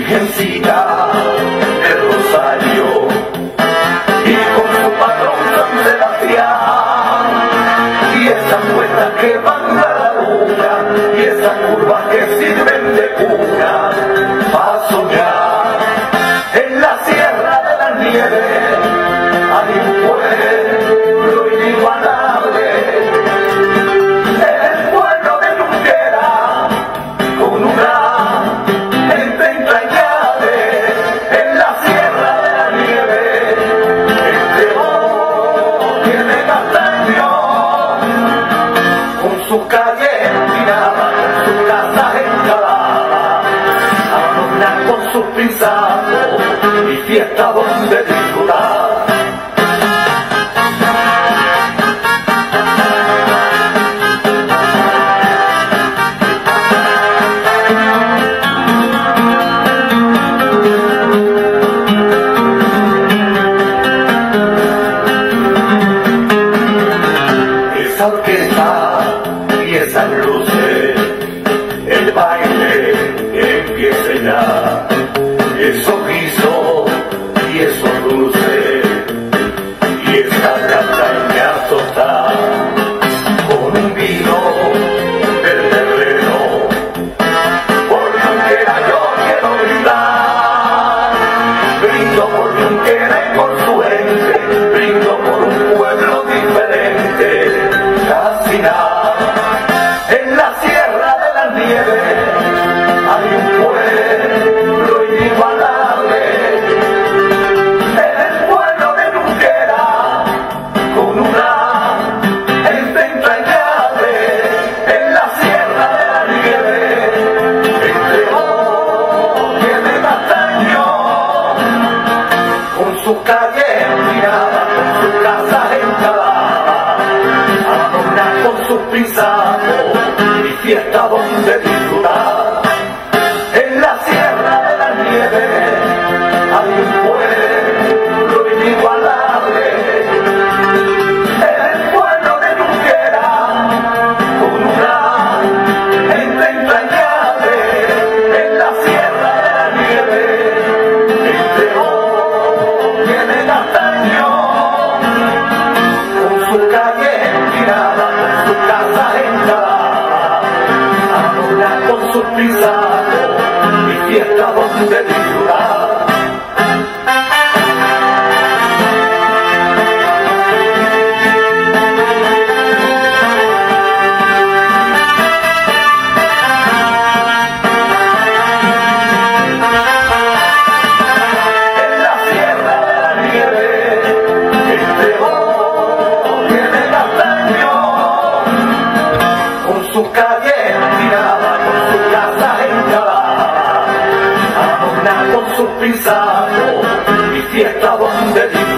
Virgencita del Rosario y con su patrón San Sebastián, y esas puertas que van a la luna y esas curvas que sirven de cuna para soñar. En la Sierra de la Nieve hay un pueblo inigualable, el pueblo de Junquera, con una gente entrañable. En la Sierra de la Nieve entre bosques de castaño, con sus calles empinadas, con sus casas encaladas, adornan con sus pisados y fiesta donde disfrutar. Esa orquesta y esas luces, el baile empieza ya, esos guisos y esos dulces, y esa castaña sota, con un vino del terreno, por Junquera yo quiero brindar, brindo por Junquera y por su gente, brindo por un pueblo diferente. Casi nada. En la Sierra de la Nieve hay un pueblo inigualable, el pueblo de Junquera, con una gente entrañable. En la Sierra de la Nieve entre bosques de castaño, con sus calles empinadas, con sus casas encaladas, con sus pisados y fiesta donde disfrutar. En la Sierra de la Nieve hay un pueblo inigualable, el pueblo de Junquera, con una gente entrañable. En la Sierra de la Nieve entre bosques de castaño, con su calle empinada, con su casa encalada, adornan con sus pisados y fiesta donde disfrutar. En la Sierra de la Nieve entre bosques de castaño, con sus calles empinadas, con sus casas encaladas, adornan con sus pisados y fiesta donde disfrutar.